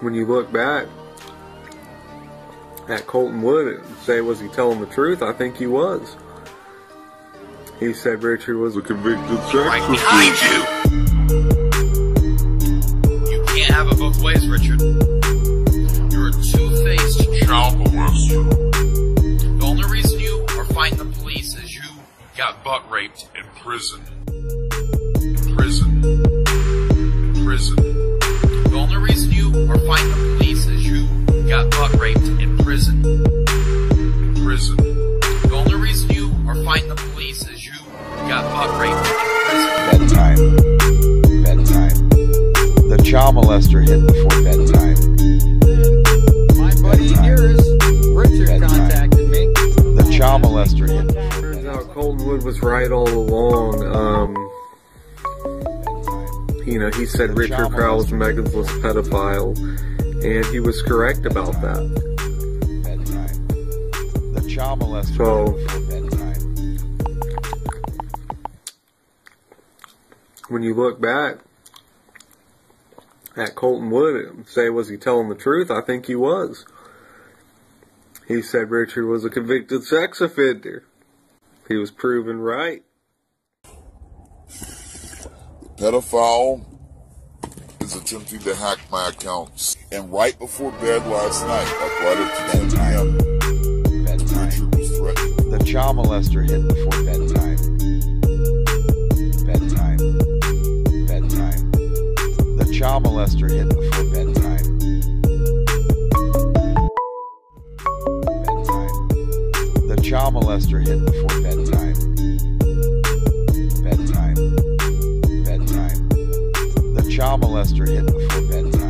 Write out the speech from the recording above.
When you look back at Colton Wood and say, was he telling the truth? I think he was. He said Richard was a convicted sex offender. Right behind you! You can't have it both ways, Richard. You're a two-faced child molester. The only reason you are fighting the police is you got butt raped in prison. In prison. In prison. The only reason you are fighting the police is you got butt raped in prison. In prison. The only reason you are fighting the police is you got butt raped in prison. Bedtime. Bedtime. The child molester hit before bedtime. My buddy yours, Richard, contacted me. The child molester hit before Turns bedtime. out Colton Wood was right all along. You know, he said Richard Crowell was Megan's pedophile, and he was correct about that. Bedtime. The child molester So, hit before bedtime. when you look back at Colton Wood and say, was he telling the truth? I think he was. He said Richard was a convicted sex offender. He was proven right. Pedophile is attempting to hack my accounts. And right before bed last night, like right at 10 p.m., Bedtime. Richard was threatening. The child molester hit before bedtime. Bedtime. Bedtime. The child molester hit before bedtime. Bedtime. The child molester hit before bedtime. Bedtime. Bedtime. The child molester hit before bedtime.